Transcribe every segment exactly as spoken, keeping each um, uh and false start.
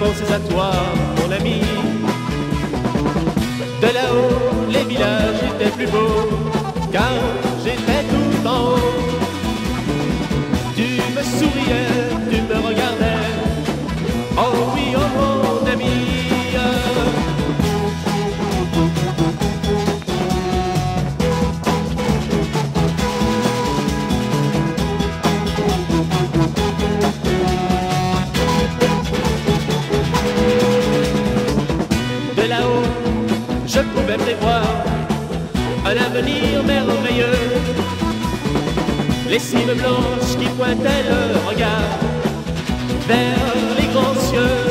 pensais à toi, mon ami. De là-haut, les villages étaient plus beaux, car j'étais tout en haut. Tu me souriais, tu me regardais, oh oui, oh mon ami. De là-haut, je pouvais prévoir un avenir merveilleux. Les cimes blanches qui pointaient le regard vers les grands cieux.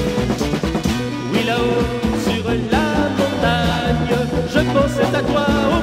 Oui, là-haut, sur la montagne, je pensais à toi.